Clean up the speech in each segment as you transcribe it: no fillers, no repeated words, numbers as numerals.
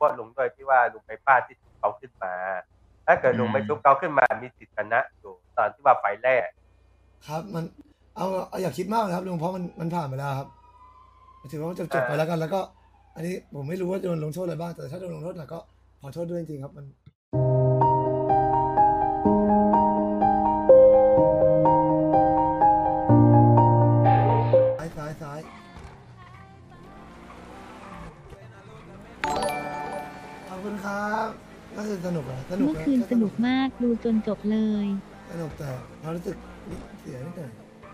วกลุงด้วยที่ว่าลุงไปพลาดที่เขาขึ้นมา ถ้าเกิดลุงไม่ชุบเขาขึ้นมามีสิทธิชนะอยู่ตอนที่ว่าไฟแรกครับมันเอาอย่าคิดมากนะครับลุงเพราะมันผ่านไปแล้วครับถือว่าจบไปแล้วกันแล้วก็ อันนี้ผมไม่รู้ว่าโดนลงโทษอะไรบ้างแต่ถ้าโดนลงโทษหนักก็ขอโทษด้วยจริงๆครับมันซ้ายขอบคุณครับก็คือสนุกนะสนุกเมื่อคืนสนุกมากดูจนจบเลยสนุกแต่เรารู้สึกเสียนิดหน่อย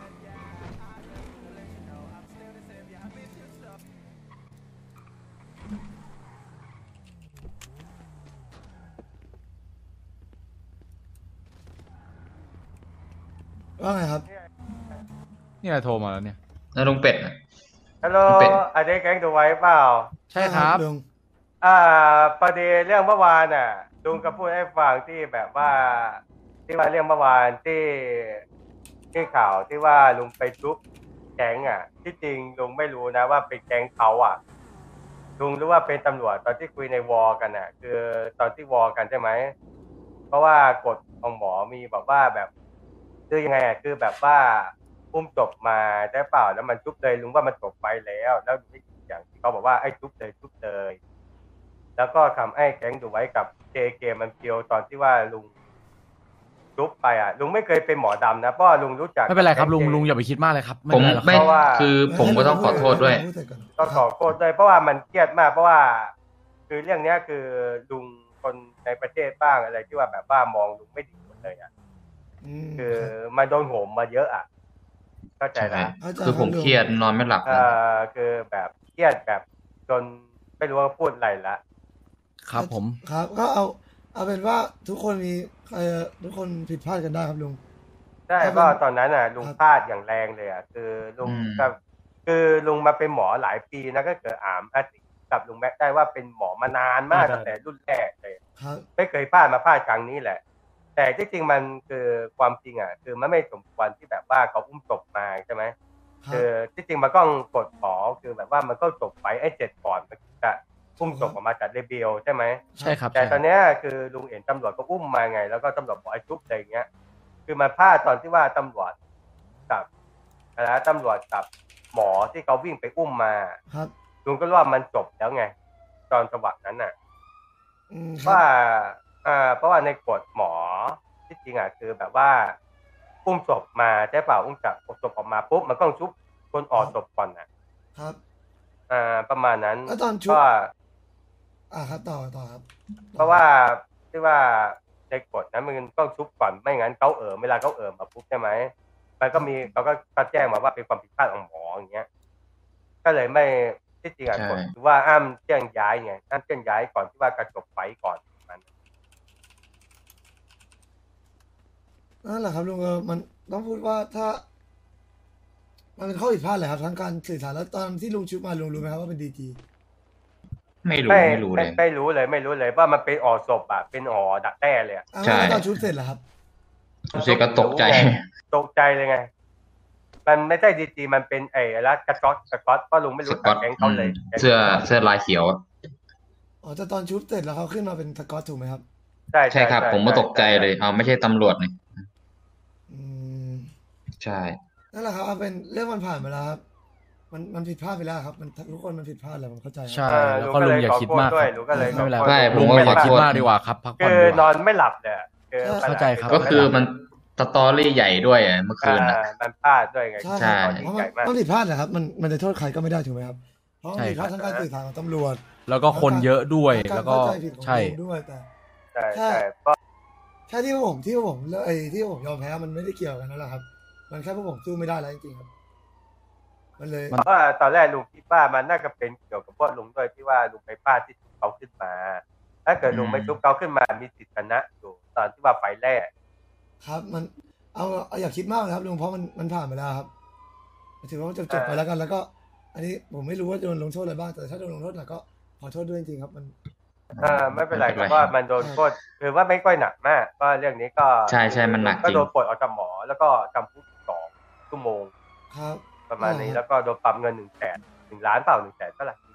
ว่าไงครับนี่อะไรโทรมาแล้วเนี่ยแล้วลุงเป็ดนะฮัลโหลอันนี้แก๊งดูไว้เปล่าใช่ครับลุงประเด็นเรื่องเมื่อวานน่ะลุงก็พูดให้ฟังที่แบบว่าที่ว่าเรื่องเมื่อวานที่ข่าวที่ว่าลุงไปชุบแก๊งที่จริงลุงไม่รู้นะว่าเป็นแก๊งเขาลุงรู้ว่าเป็นตำรวจตอนที่คุยในวอลกันคือตอนที่วอลกันใช่ไหมเพราะว่ากฎของหมอมีบอกว่าแบบคือยังไงคือแบบว่าอุ้มจบมาได้เปล่าแล้วมันชุบเลยลุงว่ามันจบไปแล้วอย่างที่เขาบอกว่าไอ้ชุบเลยแล้วก็ทำให้แก๊งดูไว้กับเจมันเกียวตอนที่ว่าลุงชุบไปลุงไม่เคยเป็นหมอดำนะเพราะลุงรู้จักไม่เป็นไรครับลุงอย่าไปคิดมากเลยครับผมไม่คือผมก็ต้องขอโทษด้วยต้องขอโทษด้วยเพราะว่ามันเครียดมากเพราะว่าคือเรื่องนี้คือลุงคนในประเทศบ้างอะไรที่ว่าแบบว่ามองลุงไม่ดีหมดเลยคือมาโดนโหมมาเยอะเข้าใจนะคือผมเครียดนอนไม่หลับคือแบบเครียดแบบจนไม่รู้ว่าพูดอะไรละครับผมครับก็เอาเป็นว่าทุกคนมีทุกคนผิดพลาดกันได้ครับลุงใช่ก็ตอนนั้นลุงพลาดอย่างแรงเลยคือลุงคือลุงมาเป็นหมอหลายปีนะก็เกิดกับลุงแม็กได้ว่าเป็นหมอมานานมากตั้งแต่รุ่นแรกเลยไม่เคยพลาดมาพลาดครั้งนี้แหละแต่ที่จริงมันคือความจริงคือมันไม่สมควรที่แบบว่าเขาอุ้มศพมาใช่ไหมคือที่จริงมันก็กฎหมอคือแบบว่ามันก็จบไปไอ้7ก่อนมันจะอุ้มศพออกมาจากเรเบลใช่ไหมใช่ครับแต่ตอนนี้คือลุงเห็นตำรวจก็อุ้มมาไงแล้วก็ตำรวจบอกไอ้ชุบอะไรเงี้ยคือมันพลาดตอนที่ว่าตำรวจกับหมอที่เขาวิ่งไปอุ้มมาลุงก็รู้ว่ามันจบแล้วไงตอนจังหวะนั้นเพราะว่าในกฎหมอที่จริงคือแบบว่าอุ้มศพมาใช่เปล่าอุ้มจากศพออกมาปุ๊บมันต้องชุบคนออกศพก่อนครับประมาณนั้นแล้วตอนชุบครับต่อครับเพราะว่าที่ว่าในกฎนะมันต้องชุบก่อนไม่งั้นเขาเวลาเขามาปุ๊บใช่ไหมมันก็มีเขาก็แจ้งมาว่าเป็นความผิดพลาดของหมออย่างเงี้ยก็เลยไม่ที่จริงกฎคือว่าห้ามแจ้งย้ายไงห้ามแจ้งย้ายก่อนที่ว่ากระจบไฟก่อนนั่นแหละครับลุงมันต้องพูดว่าถ้ามันเป็นข้อผิดพลาดแหละครับทั้งการสื่อสารแล้วตอนที่ลุงชุบมาลุงรู้ไหมครับว่าเป็นDG ไม่รู้เลยไม่รู้เลยว่ามันเป็นอศพเป็นดักแด้เลยใช่ตอนชุบเสร็จแล้วครับผมเสียก็ตกใจเลยไงมันไม่ใช่DGมันเป็นแล้วสก๊อตเพราะลุงไม่รู้จักแก๊งเขาเลยเสื้อลายเขียวแต่ตอนชุบเสร็จแล้วเขาขึ้นมาเป็นสก๊อตถูกไหมครับใช่ครับผมก็ตกใจเลยไม่ใช่ตำรวจนี่ใช่นั่นแหละครับเป็นเรื่องมันผ่านไปแล้วครับมันผิดพลาดไปแล้วครับมันทุกคนมันผิดพลาดแล้วผมเข้าใจใช่แล้วก็ลุงอย่าคิดมากไม่เป็นไรใช่ลุงไม่อยากคิดมากดีกว่าครับพักผ่อนคือนอนไม่หลับเลยเข้าใจครับก็คือมันสตอรี่ใหญ่ด้วยเมื่อคืนมันพลาดด้วยไงใช่มันผิดพลาดนะครับมันจะโทษใครก็ไม่ได้ถูกไหมครับเพราะผิดพลาดทั้งการสื่อสารของตำรวจแล้วก็คนเยอะด้วยแล้วก็ใช่ด้วยแต่ใช่แค่ที่ผมแล้วที่ผมยอมแพ้มันไม่ได้เกี่ยวกันนั่นแหละครับมันแค่พวกผมสู้ไม่ได้แล้วจริงๆครับมันเลยเพราะว่าตอนแรกลุงคิดว่ามันน่าจะเป็นเกี่ยวกับพวกลุงด้วยที่ว่าลุงไปพลาดที่เขาขึ้นมาถ้าเกิดลุงไม่ชุบเขาขึ้นมามีสิทธิชนะอยู่ตอนที่ว่าไฟแรกครับมันเอาอย่าคิดมากนะครับลุงเพราะมันผ่านไปแล้วครับถือว่าจบไปแล้วกันแล้วก็ อันนี้ผมไม่รู้ว่าโดนลงโทษอะไรบ้างแต่ถ้าโดนลงโทษหนักก็ขอโทษด้วยจริงๆครับมันไม่เป็นไรเพราะว่ามันโดนโทษคือว่าไม่ค่อยหนักมากก็เรื่องนี้ก็ใช่มันหนักจริงก็โดนปลดออกจากหมอแล้วก็จำคุก2 ชั่วโมงครับประมาณนี้แล้วก็โดนปรับเงิน100,000 1 ล้านเปล่า100,000เท่าไหร่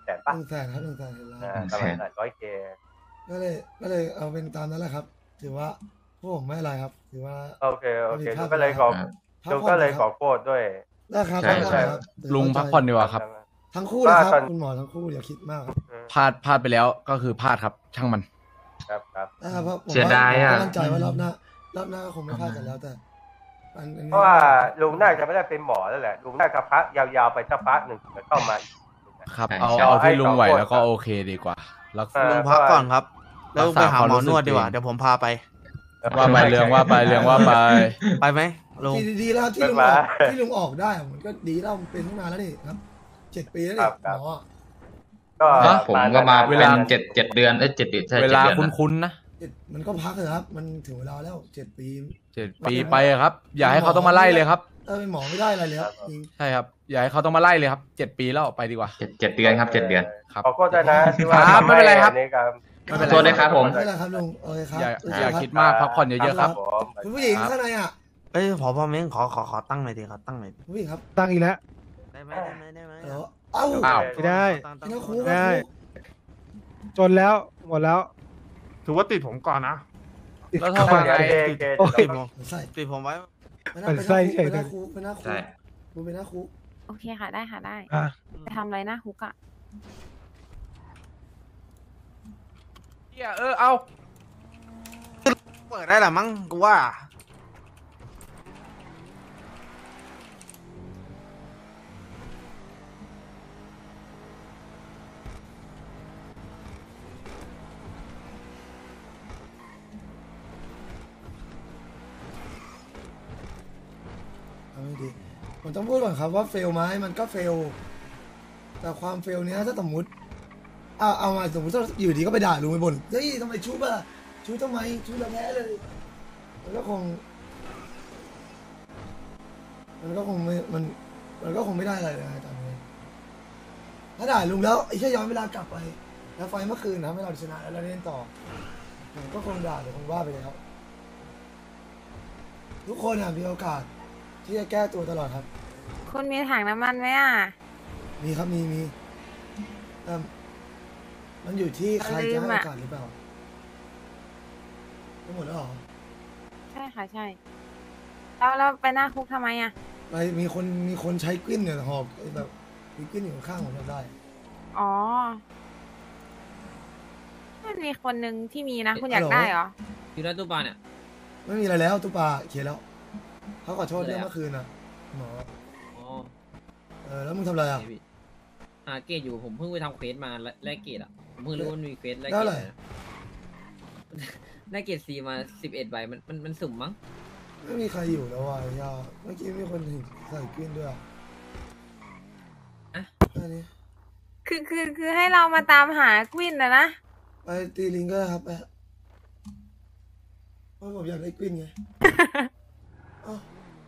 100,000ป่ะ 100,000ครับ100,000เห็นแล้วประมาณ100K ก็เลยเอาเป็นตามนั้นแหละครับ ถือว่าพวกผมไม่อะไรครับ ถือว่าโอเคลุงก็เลยขอโทษด้วยได้ครับใช่ได้ครับลุงพักผ่อนดีกว่าครับทั้งคู่เลยครับว่าตอนคุณหมอทั้งคู่อย่าคิดมากครับพลาดไปแล้วก็คือพลาดครับ ช่างมันครับนะครับเพราะผมเสียดายอะผมมั่นใจว่ารอบหน้าก็คงไม่พลาดกันแล้วแต่อันนี้เพราะว่าลุงน่าจะไม่ได้เป็นหมอแล้วแหละลุงน่าจะพักยาวๆไปสักพักหนึ่งจะเข้ามาอีกครับใช่เอาใช่เอาที่ลุงไหวแล้วก็โอเคดีกว่าแล้วลุงพักก่อนครับ แล้วไปหาหมอนวดดีกว่ารักษาความรู้สึกเดี๋ยวผมพาไปว่าไปเรื่องว่าไปไปไหมลุงดีแล้วที่ลุงออกได้มันก็ดีแล้วมันเป็นตั้งนานแล้วนี่ครับ7 ปีแล้วนี่หมอก็ผมก็มาเวเป็ลาน7 เดือน7 เดือนใช่เว 7 ลาเดือนนะคุ้นๆนะมันก็พักเลยครับ มันถึงเวลาแล้ว7 ปี 7 ปีไปอะครับ อย่าให้เขาต้องมาไล่เลยครับเป็นหมอไม่ได้อะไรเลยครับจริงใช่ครับ อย่าให้เขาต้องมาไล่เลยครับ7 ปีแล้วไปดีกว่า 7 เดือนครับ 7 เดือนครับขอโทษด้วยนะที่ว่าครับไม่เป็นไรครับอัครับไม่เป็นขอโทษด้วยครับผมไม่เป็นไรครับลุงโอเคครับอย่าคิดมากพักผ่อนเยอะๆครับผมคุณผู้หญิงข้างในอ่ะเอ้ยพอเม้งขอตั้งหน่อยดิขอตั้งหน่อยดิคุณผู้หญิงครับตั้งอีกแล้วได้ไหมเดี๋ยวเอ้าอ้าวไม่ได้ตั้งพี่นักครูได้ จนแล้วหมดแล้วถือว่าติดผมก่อนนะแล้วทำไมโอ้ยใส่ติดผมไว้เป็นหน้าคุกเป็นหน้าคุกใช่คุณเป็นหน้าคุกโอเคค่ะได้ค่ะได้อ่ะไปทำอะไรนะฮุกอะเอาเปิดได้หรอมั้งกูว่าเอาไม่ดีผมต้องพูดก่อนครับว่าเฟลไหมมันก็เฟลแต่ความเฟลเนี้ยถ้าสมมติเอามาสมมติถ้าอยู่ดีก็ไปด่าลุงไปบ่นเฮ้ยทำไมชุบอะชุบทำไมชุบแล้วแพ้เลยมันก็คงไม่มันก็คงไม่ได้อะไรเลยนะตอนนี้ถ้าด่าลุงแล้วไอ้แค่ย้อนเวลากลับไปแล้วไฟเมื่อคืนนะให้เราชนะแล้วเราเล่นต่อผมก็คงด่าหรือคงว่าไปเลยครับทุกคนมีโอกาสที่จะแก้ตัวตลอดครับคุณมีถังน้ำมันไหมอะมีครับมีแต่มันอยู่ที่ใครจะให้โอกาสหรือเปล่าทั้งหมดแล้วเหรอใช่ค่ะใช่แล้วไปหน้าคุกทำไมอะไปมีคนใช้กลิ้นเนี่ยหอบแบบมีกลิ้นอยู่ข้างผมจำได้อ๋อมันมีคนหนึ่งที่มีนะ คุณอยากได้เหรออยู่ในตู้ปลาเนี่ยไม่มีอะไรแล้วตุ๊ปลาเขียนแล้วเขาขอโทษเรื่องเมื่อคืนน่ะหมออ๋อแล้วมึงทำอะไรอ่ะโอเคพี่หาเกรดอยู่ผมเพิ่งไปทำเควสมาแลกเกรดอ่ะผมเพิ่งรู้ว่ามันมีเควสแลกได้เกรอะไรดนะได้เกรดซีมา11 ใบมันสุ่มมั้งไม่มีใครอยู่แล้วว่ะยาเมื่อกี้มีคนเห็นใส่กลิ้นด้วยอ่ะอะอันนี้คือให้เรามาตามหากวินนะไปตีลิงก็ได้ครับไปเพราะผมอยากได้กลิ้นไงอ้าว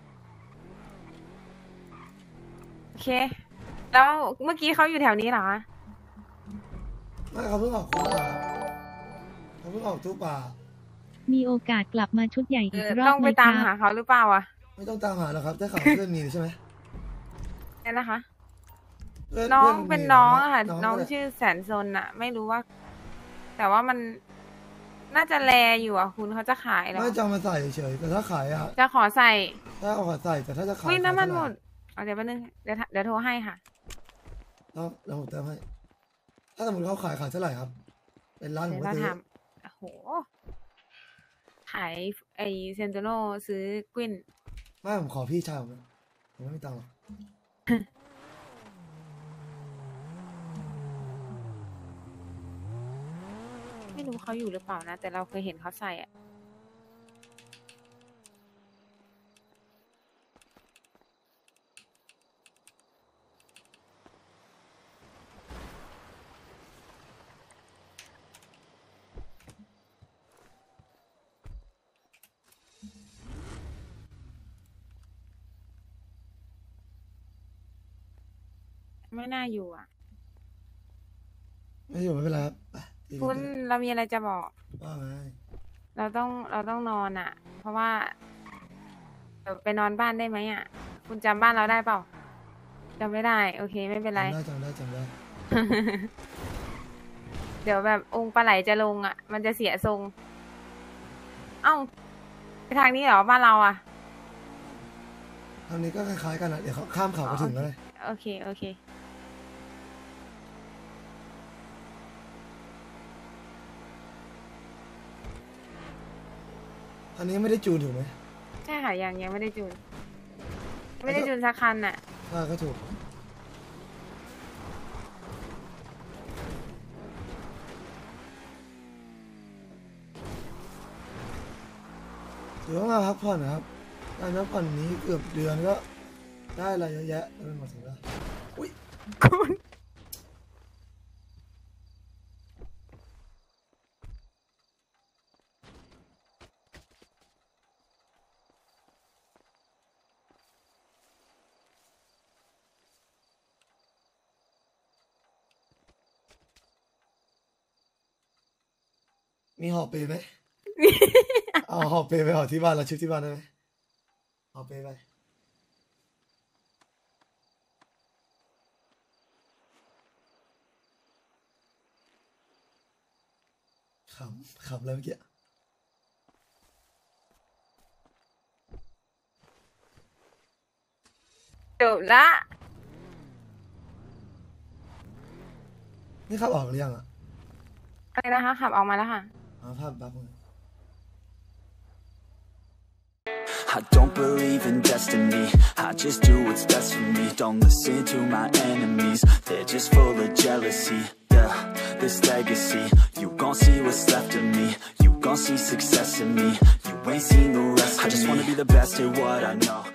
โอเค แล้วเมื่อกี้เขาอยู่แถวนี้เหรอไม่เขาเพิ่งออกคุกมาเขาเพิ่งออกตุ๊ปลามีโอกาสกลับมาชุดใหญ่อีกรอต้บองไหไปมคตามรัหาบเขาหรือเปล่าอะไม่ต้องตามหาแล้วครับได้ข่าวเพื่อนมีใช่ไหมเนี่ยนะคะเพื่น้องพื่เป็นมีน้องอะค่ะ น้องก็ได้ชื่อแสนซนอะไม่รู้ว่า แต่ว่ามันน่าจะแลอยู่อะคุณเขาจะขายแล้วไม่จะเอามาใส่เฉยๆแต่ถ้าขายอะจะขอใส่ถ้าเอามาใส่แต่ถ้าจะขายวิน้ำมันขายหมเท่าดไหร่เอาเดี๋ยวแป๊บนึงเดี๋ยวโทรให้ค่ะแล้วผมเติมให้ถ้าสมมติเขาขายเท่าไหร่ครับ เป็นร้านผมเดี๋ยวก็เราซื้อทำโอ้โห ขายไอเซนโตโนซื้อกวินไม่ผมขอพี่ชายผมนะผมไม่มีตังค์หรอกไม่รู้เขาอยู่หรือเปล่านะ แต่เราเคยเห็นเขาใส่อะ ไม่น่าอยู่อ่ะไม่อยู่ไม่เป็นไรครับไปตีลิงคุณเถอะเรามีอะไรจะบอกว่าไงเราต้องนอนอ่ะ เพราะว่าเดี๋ยวไปนอนบ้านได้ไหมอ่ะ คุณจำบ้านเราได้เปล่าจำไม่ได้ โอเคไม่เป็นไรจำได้เดี๋ยวแบบองค์ปลาไหลจะลงอ่ะ มันจะเสียทรง เอ้าไปทางนี้เหรอบ้านเราอ่ะทางนี้ก็คล้ายๆกันนะเดี๋ยวเขาข้ามเขาก็ถึงแล้วเลยโอเค โอเคอันนี้ไม่ได้จูนถูกไหมใช่ค่ะยังไม่ได้จูน ไม่ได้จูนสักคันอ่ะก็ถูกถือว่ามาพักผ่อนนะครับการพักผ่อนนี้เกือบเดือนก็ได้อะไรเยอะแยะแล้วเป็นหมดถึงแล้วอุ้ยมีห่อเปไหม เอาห่อเปไปห่อที่บ้านแล้วชิปที่บ้านได้ไหมห่อเปไปขำแล้วเมื่อกี้จบละนี่ขับออกหรือยังอ่ะอะไรนะคะ ขับออกมาแล้วค่ะภาพบักมึง I don't believe in destiny, I just do what's best for me. Don't listen to my enemies, they're just full of jealousy. Yeah, this legacy, you gon' see what's left of me. You gon' see success in me, you ain't seen the rest of me. I just wanna be the best at what I know.